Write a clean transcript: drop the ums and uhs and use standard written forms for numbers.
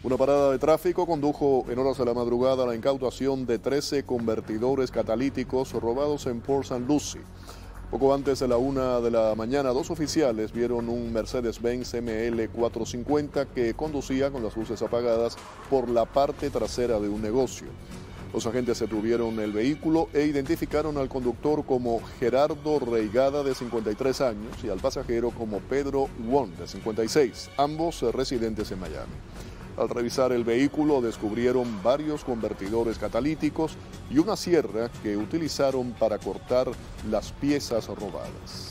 Una parada de tráfico condujo en horas de la madrugada a la incautación de 13 convertidores catalíticos robados en Port St. Lucie. Poco antes de la 1 de la mañana, dos oficiales vieron un Mercedes-Benz ML450 que conducía con las luces apagadas por la parte trasera de un negocio. Los agentes detuvieron el vehículo e identificaron al conductor como Gerardo Reigada, de 53 años, y al pasajero como Pedro Won, de 56, ambos residentes en Miami. Al revisar el vehículo descubrieron varios convertidores catalíticos y una sierra que utilizaron para cortar las piezas robadas.